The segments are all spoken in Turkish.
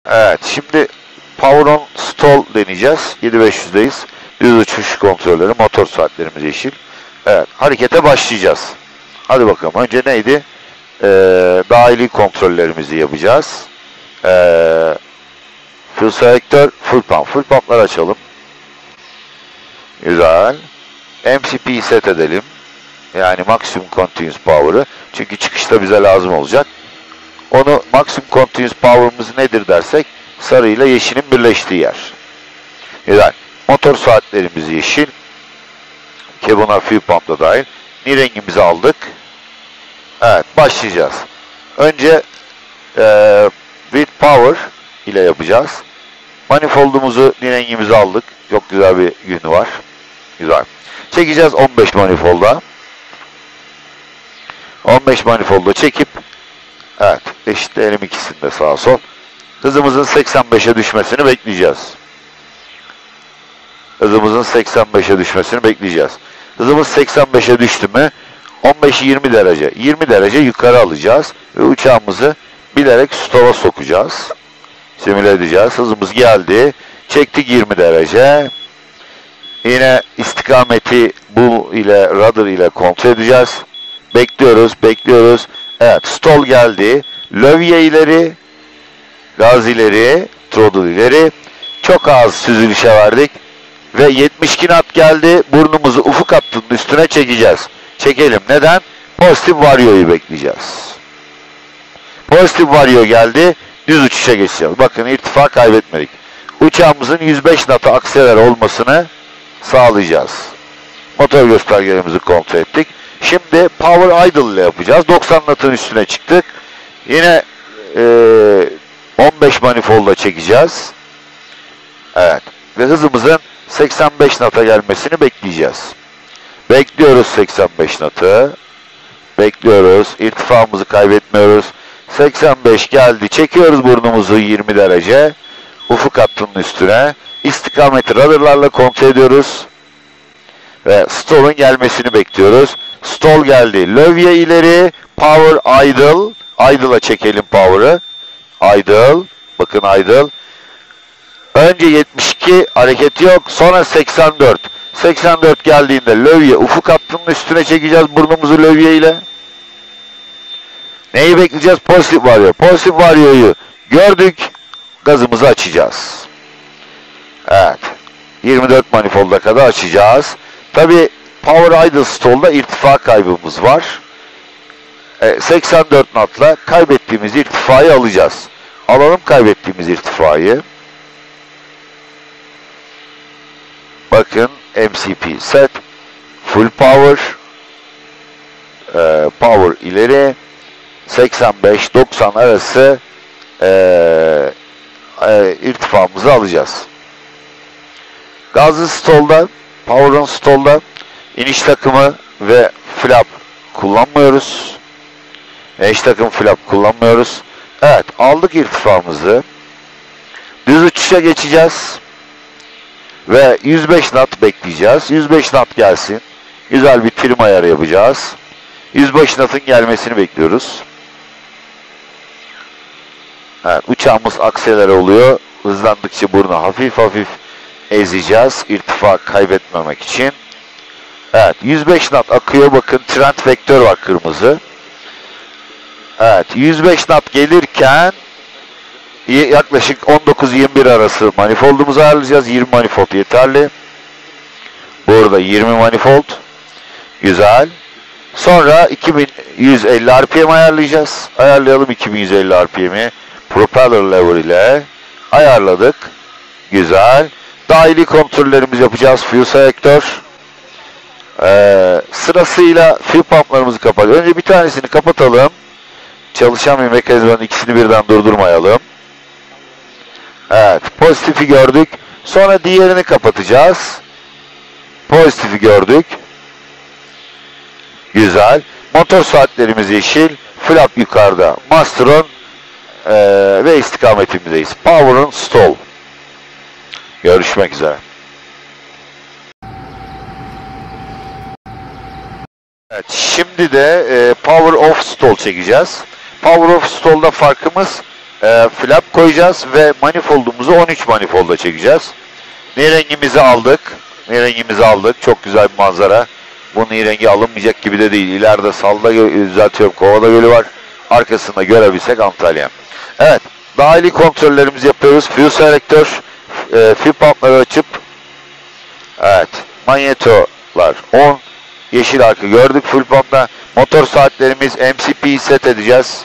Evet, şimdi Power on Stall deneyeceğiz. 7500'deyiz. Düz uçuş kontrolleri, motor saatlerimiz yeşil. Evet, harekete başlayacağız. Hadi bakalım. Önce neydi? Dahili kontrollerimizi yapacağız. Fuel selektör, full pump. Full pump'ları açalım. Güzel. MCP'yi set edelim. Yani Maximum Continuous Power'ı. Çünkü çıkışta bize lazım olacak. Onu Maximum Continuous Power'ımız nedir dersek, sarı ile yeşilin birleştiği yer. Güzel. Motor saatlerimiz yeşil. Kebonar fuel pump da dahil. Ni rengimizi aldık. Evet, başlayacağız. Önce with power ile yapacağız. Manifoldumuzu, ni rengimizi aldık. Çok güzel bir yönü var. Güzel. Çekeceğiz 15 manifolda. 15 manifolda çekip, evet, eşitleyelim ikisini de sağa sol. Hızımızın 85'e düşmesini bekleyeceğiz. Hızımızın 85'e düşmesini bekleyeceğiz. Hızımız 85'e düştü mü 15'i 20 derece. 20 derece yukarı alacağız ve uçağımızı bilerek stall'a sokacağız. Simüle edeceğiz. Hızımız geldi. Çektik 20 derece. Yine istikameti bu ile rudder ile kontrol edeceğiz. Bekliyoruz, bekliyoruz. Evet, stall geldi. Lövye ileri, gaz ileri, throttle ileri. Çok az süzülüşe verdik. Ve 72 knot geldi. Burnumuzu ufuk hattının üstüne çekeceğiz. Çekelim. Neden? Pozitif varyoyu bekleyeceğiz. Pozitif varyo geldi. Düz uçuşa geçeceğiz. Bakın, irtifa kaybetmedik. Uçağımızın 105 knot'a akseler olmasını sağlayacağız. Motor göstergelerimizi kontrol ettik. Şimdi power idle ile yapacağız. 90 knot'un üstüne çıktık. Yine 15 manifoldla çekeceğiz. Evet. Ve hızımızın 85 knot'a gelmesini bekleyeceğiz. Bekliyoruz 85 knot'u. Bekliyoruz. İrtifamızı kaybetmiyoruz. 85 geldi. Çekiyoruz burnumuzu 20 derece. Ufuk hattının üstüne. İstikameti rudder'larla kontrol ediyoruz. Ve stall'ın gelmesini bekliyoruz. Stall geldi. Lövye ileri. Power idle. Idle'a çekelim power'ı. Idle. Bakın idle. Önce 72 hareket yok. Sonra 84. 84 geldiğinde lövye ufuk hattının üstüne çekeceğiz burnumuzu lövye ile. Neyi bekleyeceğiz? Pozitif varyo. Pozitif varyoyu gördük. Gazımızı açacağız. Evet. 24 manifolda kadar açacağız. Tabi power idle stall'da irtifa kaybımız var. 84 knot'la kaybettiğimiz irtifayı alacağız. Alalım kaybettiğimiz irtifayı. Bakın, MCP set, full power, power ileri, 85-90 arası irtifamızı alacağız. Gazlı stall'da, power on stall'da iniş takımı ve flap kullanmıyoruz. İniş takım flap kullanmıyoruz. Evet, aldık irtifamızı. Düz uçuşa geçeceğiz. Ve 105 knot bekleyeceğiz. 105 knot gelsin. Güzel bir trim ayarı yapacağız. 105 knot'un gelmesini bekliyoruz. Evet, uçağımız akselere oluyor. Hızlandıkça burnu hafif hafif ezeceğiz. İrtifa kaybetmemek için. Evet, 105 knot akıyor. Bakın, trend vektör var kırmızı. Evet, 105 knot gelirken yaklaşık 19-21 arası manifoldumuzu ayarlayacağız. 20 manifold yeterli. Burada 20 manifold. Güzel. Sonra 2150 RPM ayarlayacağız. Ayarlayalım 2150 RPM'i. Propeller lever ile ayarladık. Güzel. Dahili kontrollerimizi yapacağız. Fuel selektör. Sırasıyla fuel pumplarımızı kapatıyoruz. Önce bir tanesini kapatalım. Çalışan bir mekanizmanın ikisini birden durdurmayalım. Evet, pozitifi gördük. Sonra diğerini kapatacağız. Pozitifi gördük. Güzel. Motor saatlerimiz yeşil. Flap yukarıda. Master on ve istikametimizdeyiz. Power on stall. Görüşmek üzere. Evet, şimdi de power off stall çekeceğiz. Power off stall'da farkımız flap koyacağız ve manifoldumuzu 13 manifolda çekeceğiz. Nirengimizi aldık. Nirengimizi aldık. Çok güzel bir manzara. Bu nirengi alınmayacak gibi de değil. İleride Salda düzeltiyorum. Kovada Gölü var. Arkasında görebilsek Antalya. Evet. Dahili kontrollerimizi yapıyoruz. Fuel selektör, fuel pumpları açıp, evet, manyetolar 10. Yeşil arka gördük fuel pump'ta. Motor saatlerimiz MCP'yi set edeceğiz.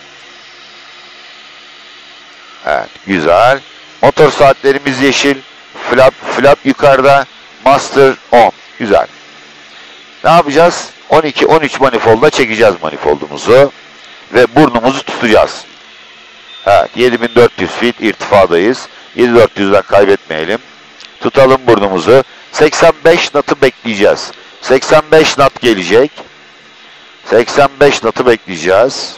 Evet, güzel. Motor saatlerimiz yeşil. Flap yukarıda. Master 10. Güzel. Ne yapacağız? 12-13 manifolda çekeceğiz manifoldumuzu. Ve burnumuzu tutacağız. Evet, 7400 feet irtifadayız. 7400'den kaybetmeyelim. Tutalım burnumuzu. 85 knot'u bekleyeceğiz. 85 knot gelecek. 85 knot'u bekleyeceğiz.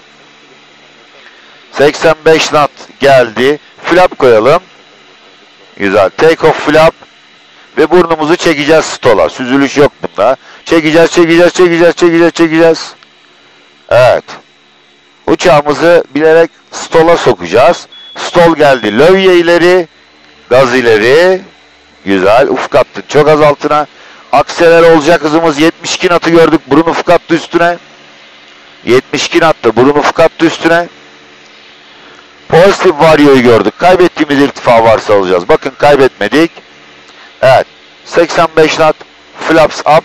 85 knot geldi. Flap koyalım. Güzel. Take off flap. Ve burnumuzu çekeceğiz stola. Süzülüş yok bunda. Çekeceğiz. Evet. Uçağımızı bilerek stola sokacağız. Stol geldi. Lövye ileri. Gaz ileri. Güzel. Ufuk attı. Çok az altına. Akseler olacak hızımız 72 knot'u gördük. Burun ufuk attı üstüne. 72 knot'ta burun ufuk attı üstüne. Pozitif varyoyu gördük. Kaybettiğimiz irtifa varsa alacağız. Bakın kaybetmedik. Evet. 85 knot. Flaps up.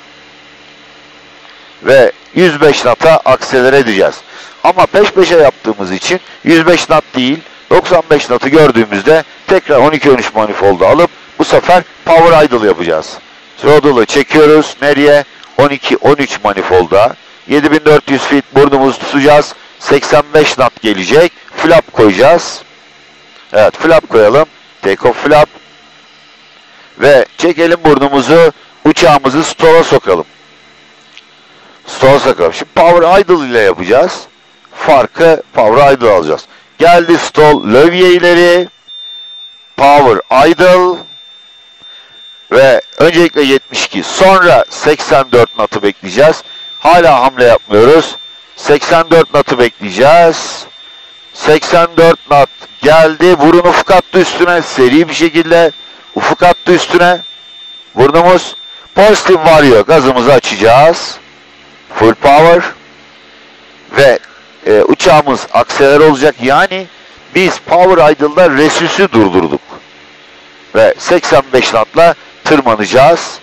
Ve 105 knot'a akselere edeceğiz. Ama peş peşe yaptığımız için 105 knot değil, 95 knot'u gördüğümüzde tekrar 12-13 manifolda alıp bu sefer power idle yapacağız. Throttle'ı çekiyoruz. Nereye? 12-13 manifolda. 7400 feet burnumuzu tutacağız. 85 knot gelecek. Flap koyacağız. Evet, flap koyalım. Take off flap. Ve çekelim burnumuzu. Uçağımızı stola sokalım. Stola sokalım. Şimdi power idle ile yapacağız. Farkı power idle alacağız. Geldi stol. Lövye ileri. Power idle. Ve öncelikle 72. Sonra 84 knot'u bekleyeceğiz. Hala hamle yapmıyoruz. 84 knot'u bekleyeceğiz. 84 knot geldi. Burun ufuk attı üstüne. Seri bir şekilde ufuk attı üstüne. Burnumuz pozitif varıyor. Gazımızı açacağız. Full power. Ve uçağımız akseler olacak. Yani biz power idle'da resüsü durdurduk. Ve 85 knot'la tırmanacağız.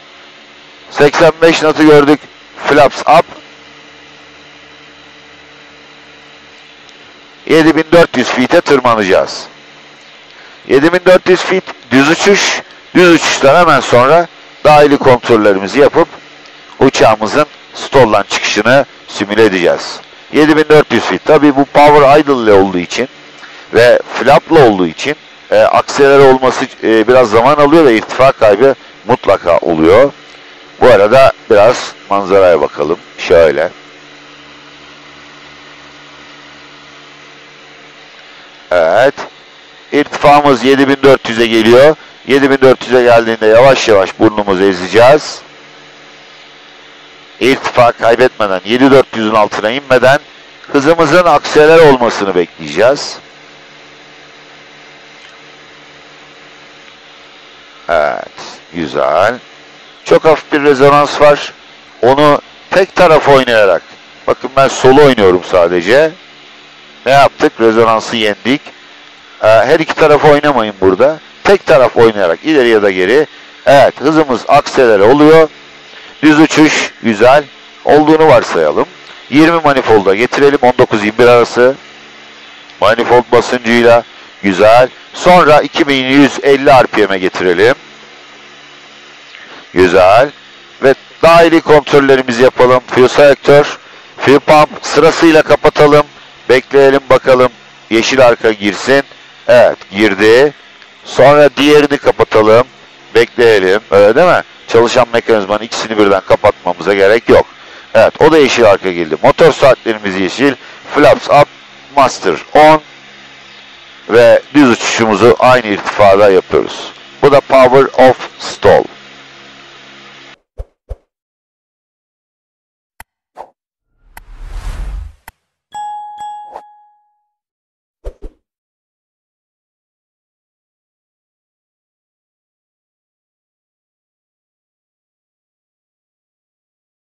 85 knot'u gördük. Flaps up. 7400 feet'e tırmanacağız. 7400 feet düz uçuş. Düz uçuştan hemen sonra dahili kontrollerimizi yapıp uçağımızın stoldan çıkışını simüle edeceğiz. 7400 feet. Tabii bu power idle ile olduğu için ve flap'la olduğu için akseler olması biraz zaman alıyor ve irtifa kaybı mutlaka oluyor. Bu arada biraz manzaraya bakalım. Şöyle. Evet. İrtifamız 7400'e geliyor. 7400'e geldiğinde yavaş yavaş burnumuzu ezeceğiz. İrtifa kaybetmeden, 7400'ün altına inmeden hızımızın akseler olmasını bekleyeceğiz. Evet. Güzel. Çok hafif bir rezonans var. Onu tek taraf oynayarak. Bakın ben solo oynuyorum sadece. Ne yaptık? Rezonansı yendik. Her iki tarafı oynamayın burada. Tek taraf oynayarak ileri ya da geri. Evet, hızımız akselere oluyor. Düz uçuş güzel. Olduğunu varsayalım. 20 manifolda getirelim. 19-21 arası. Manifold basıncıyla. Güzel. Sonra 2150 RPM'e getirelim. Güzel. Ve dahili kontrollerimizi yapalım. Fuel selektör, fuel pump sırasıyla kapatalım. Bekleyelim bakalım. Yeşil arka girsin. Evet, girdi. Sonra diğerini kapatalım. Bekleyelim. Öyle değil mi? Çalışan mekanizmanın ikisini birden kapatmamıza gerek yok. Evet, o da yeşil arka girdi. Motor saatlerimiz yeşil. Flaps up. Master on. Ve düz uçuşumuzu aynı irtifada yapıyoruz. Bu da power off stall.